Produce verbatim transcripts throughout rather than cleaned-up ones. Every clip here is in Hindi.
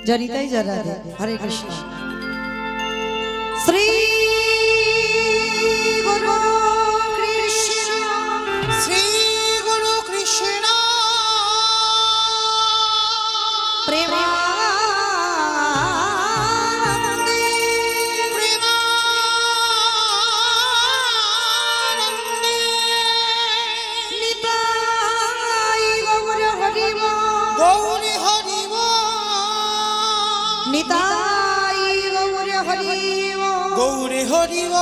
जनिताई जरा दे हरे कृष्ण श्री गुरु कृष्ण श्री गुरु कृष्ण प्रेम निताई गौर हरिव गौर हरिव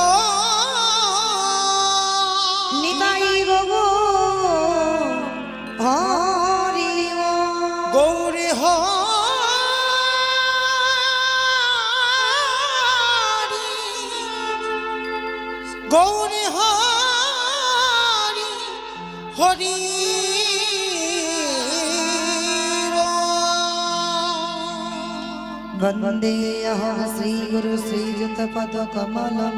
निताई गौर हरिव गौर हरि गौर हरि हरि वंदे अहं श्री गुरु श्रीयुत पद कमलम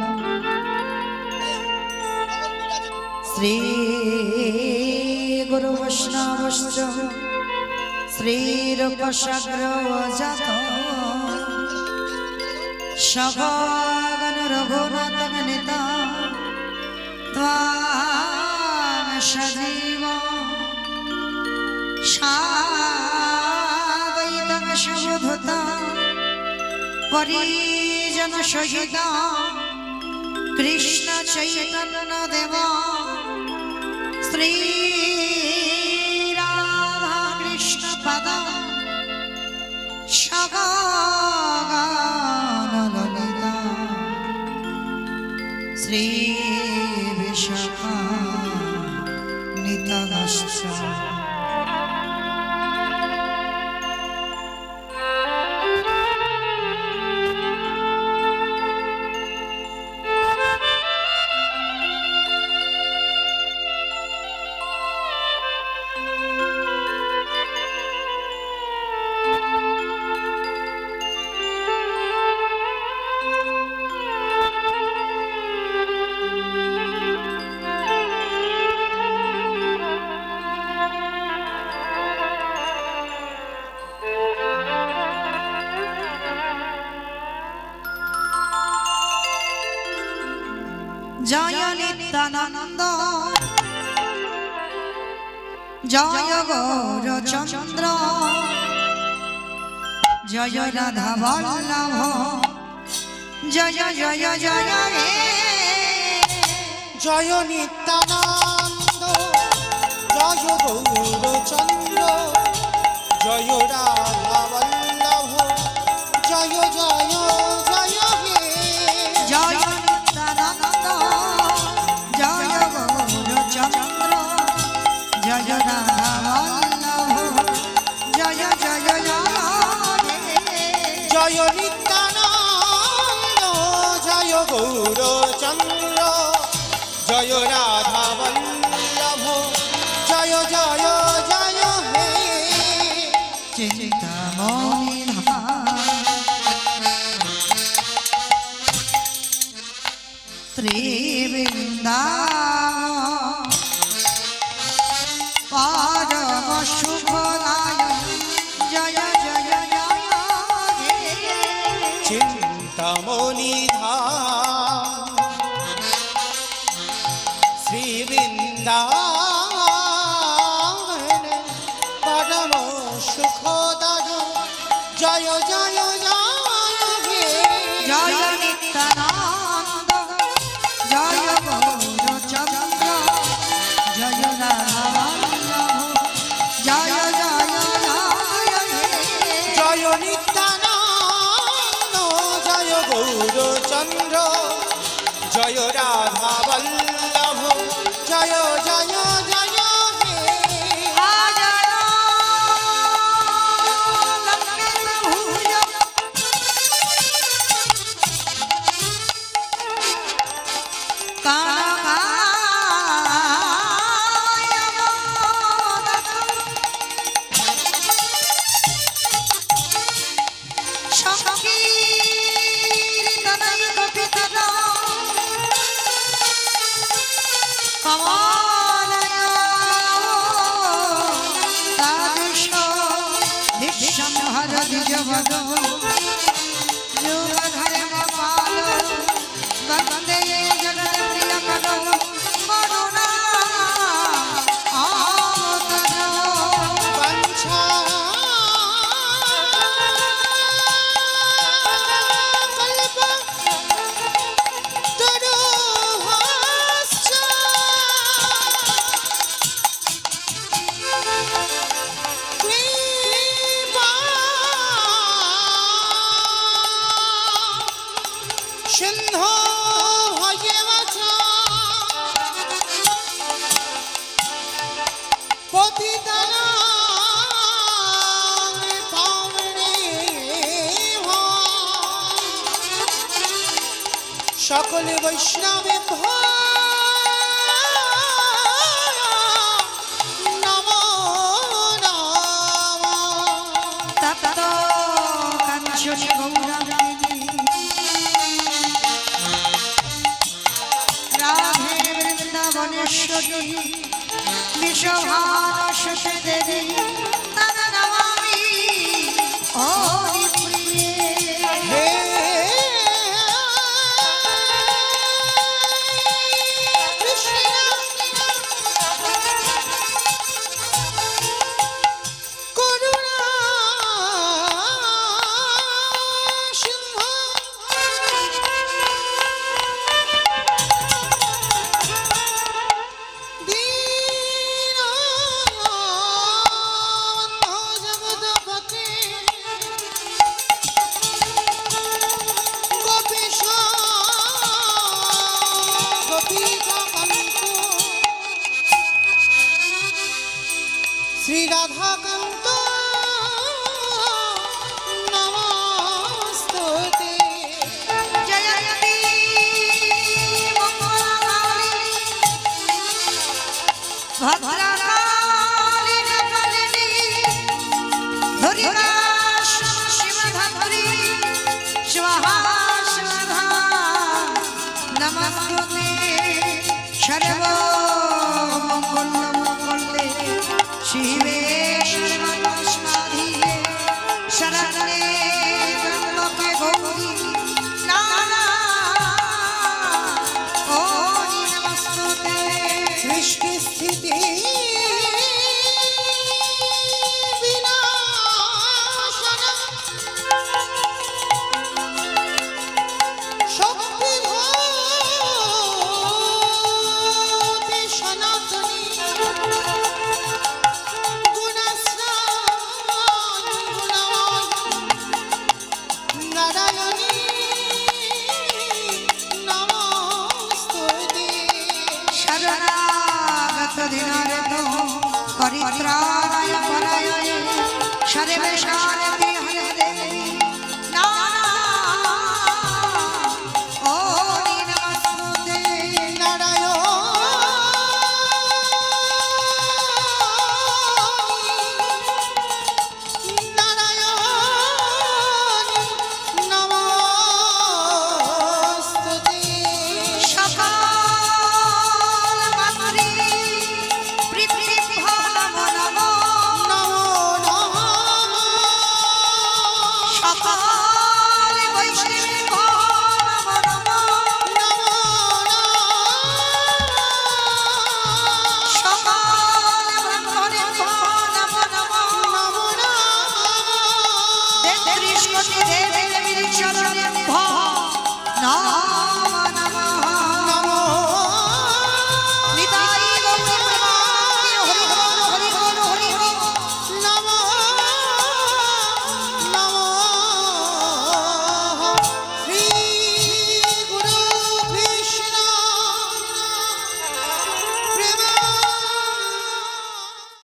श्री गुरु वैष्णवश्च श्री रूप साग्रवजात सभागन रघुनाथ गणिता त्वां सजीव सावैतं शुभधुता परिजन सहित कृष्ण चैतन्य देवा श्री राधा कृष्ण पद सगान ललिता श्री विशाखा नितगश्च जय नित्यानंद जय गौर चंद्र जय राधा वल्लभ जय जय जय हे जय नित्यानंद जय गौर चंद्र जय राधा वल्लभ जय जय जय हे जय नित्यानंद जय गौर चंद्र जय राधा वल्लभ जय जय जय हे जय नित्यानंद जय गौर चंद्र जय राधा वल्लभ जय जय जय हे चिंतामणि श्री वृंदावन परम सुखदाय जय जय जय हे चिंतामणि धाम श्री वृंदावन परम सुखदाय जय जय जय हे जय नित्यानंद जय गौर चंद्र जय राधा वल्लभ जय जय जय हे जय नित्यानंद जय गौर चंद्र जय राधा वल्लभ जय जय जय हे विश्वहर द्विजवदो योगधरे गोपालो वन्दे जगत प्रिय करो करुणा आवतरो वंशा कल्प तरुहाश्च कृपा सिन्धो भयेव च पतितानां पावनेभ्यः सकल वैष्णवेभ्यो नमो नमः तप्तो कंचन गौरवदेवी राधे वृंदावनेश्वरी विश्वभानुसुते देवी तद नमामि हरि प्रिये हे कृष्ण करुणा सिंह दीनबन्धो जगत्पते गोपीशा गोपीकान्तो श्रीराधाकान्तो नमस्तुते जयति मंगलकाली भद्रकाली कलिनी धुरिका शिवधरी स्वाहा स्वाहा नमस्ते सर्वो मंगलमंगले शिवे सर्वस्वाधिये शरण्ये त्र्यंबके गौरी नारायणी नमस्ते सृष्टि स्थिति विनाशन शक्ति भूति सनातनी गुणस्नान गुणवान नारायणी नमस्तुते शरणागत दिनारतो परित्राणाय परायणे सर्वेशारति हरे देवी नारायणी नमस्ते सकाल मंत्री पृथ्वीभ्यो नमो नमो सकाल वैष्णवेभ्यो नमो नमो सकाल ब्राह्मणेभ्यो नमो नमो तेत्रिंशति देवी चरणेभ्यो नमः